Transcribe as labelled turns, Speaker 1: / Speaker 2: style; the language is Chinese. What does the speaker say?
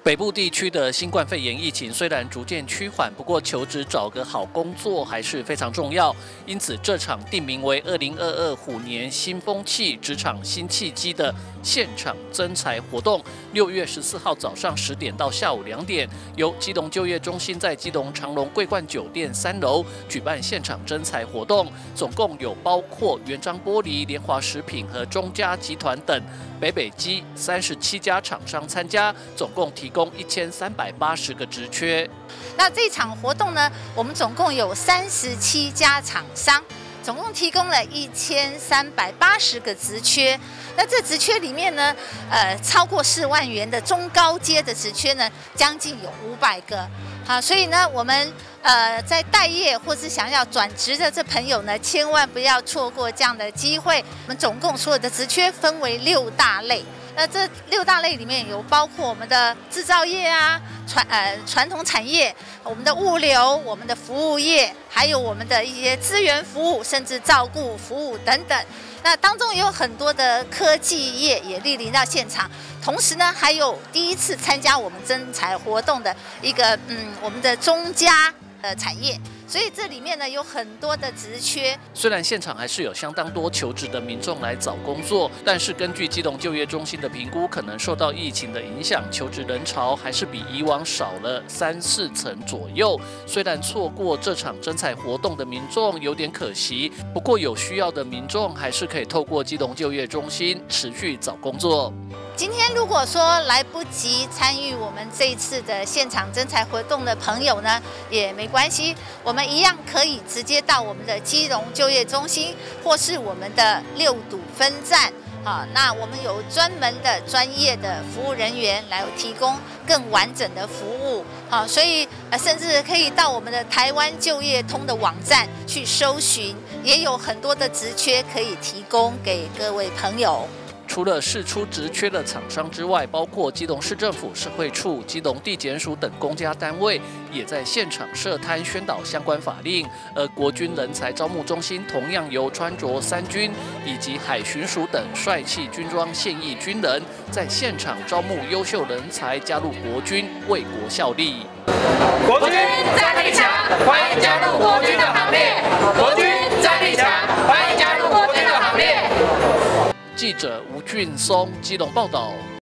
Speaker 1: 北部地区的新冠肺炎疫情虽然逐渐趋缓，不过求职找个好工作还是非常重要。因此，这场定名为2022虎年新风气职场新契机的现场征才活动，6月14号早上10点到下午2点，由基隆就业中心在基隆长隆桂冠酒店3楼举办现场征才活动，总共有包括元璋玻璃、联华食品和中嘉集团等北基37家厂商参加，总共提供1380个职缺。
Speaker 2: 那这场活动呢，我们总共有37家厂商，总共提供了1380个职缺。那这职缺里面呢，超过4万元的中高阶的职缺呢，将近有500个。好，所以呢，我们在待业或是想要转职的这朋友呢，千万不要错过这样的机会。我们总共所有的职缺分为6大类。那这6大类里面有包括我们的制造业啊、传统产业、我们的物流、我们的服务业，还有我们的一些资源服务，甚至照顾服务等等。那当中也有很多的科技业也莅临到现场，同时呢，还有第一次参加我们征才活动的一个我们的中嘉产业。所以这里面呢有很多的职缺。
Speaker 1: 虽然现场还是有相当多求职的民众来找工作，但是根据基隆就业中心的评估，可能受到疫情的影响，求职人潮还是比以往少了3-4成左右。虽然错过这场征才活动的民众有点可惜，不过有需要的民众还是可以透过基隆就业中心持续找工作。
Speaker 2: 今天如果说来不及参与我们这一次的现场征才活动的朋友呢，也没关系，我们一样可以直接到我们的基隆就业中心，或是我们的6堵分站。好，那我们有专门的专业的服务人员来提供更完整的服务。好，所以甚至可以到我们的台湾就业通的网站去搜寻，也有很多的职缺可以提供给各位朋友。
Speaker 1: 除了释出职缺的厂商之外，包括基隆市政府社会处、基隆地检署等公家单位，也在现场设摊宣导相关法令。而国军人才招募中心同样由穿着3军以及海巡署等帅气军装现役军人，在现场招募优秀人才加入国军，为国效力。
Speaker 3: 国军战力强，欢迎加入国军的行列。国军战力强，欢迎加入国军的行列。
Speaker 1: 记者吴俊松基隆报道。